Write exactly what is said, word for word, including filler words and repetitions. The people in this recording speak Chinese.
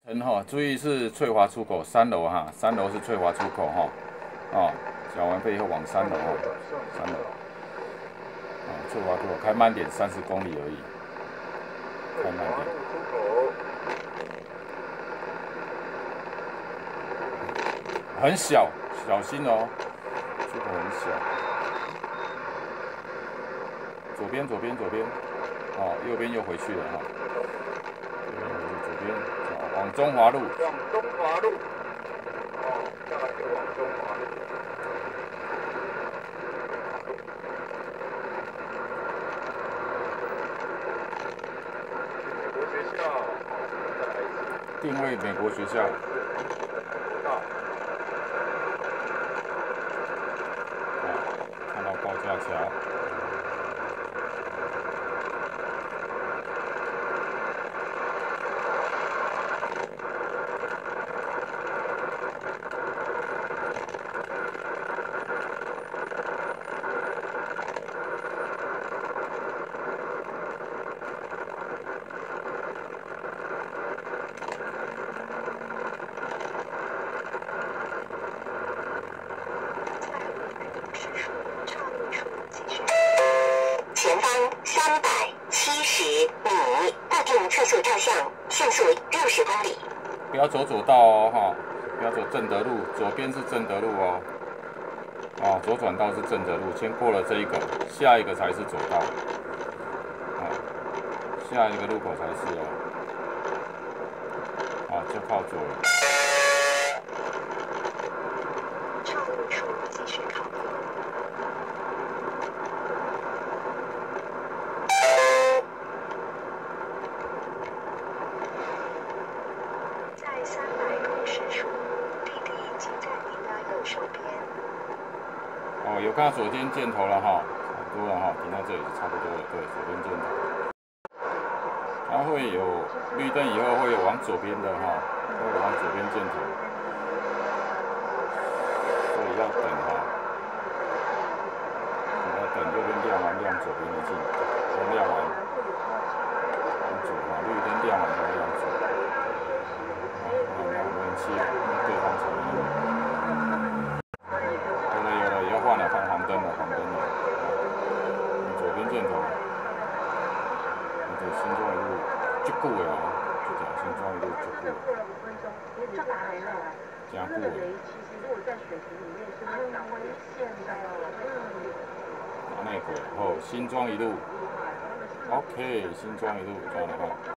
嗯哈，注意是翠华出口三楼哈，三楼是翠华出口哈，哦，缴完费以后往三楼哈，三楼，啊，翠华出口开慢点，三十公里而已，开慢点。很小，小心哦，出口很小。左边，左边，左边，哦，右边又回去了哈。右边回去，左边，往中华路。往中华路。哦，下来就往中华路。美国学校，再来一次。定位美国学校。到。看到高架桥。 前方三百七十米，固定测速照相，限速六十公里。 不要走左道哦，哈，不要走正德路，左边是正德路哦。哦，左转道是正德路，先过了这一个，下一个才是左道。啊，下一个路口才是哦。啊，就靠左了。 岔路处继续靠右。在三百公尺处，弟弟即在你的右手边。 哦，有看到左边箭头了哈，差不多了哈，停到这里就差不多了。对，左边箭头。它会有绿灯以后会有往左边的哈，会有往左边箭头，所以要等哈，你要等右边亮完亮左边的镜，先亮完，往左哈，绿灯亮完才会亮左。好，那我们切对方车道。有了有了，也要换了，换黄灯了，黄灯了。左边箭头。对，新庄一路足久的哦，这条新庄一路足久。过了五分钟，也就来了。加固了。其实如果在水池里面是很危险的。嗯。那过，好，新庄一路。OK， 新庄一路，这样的话。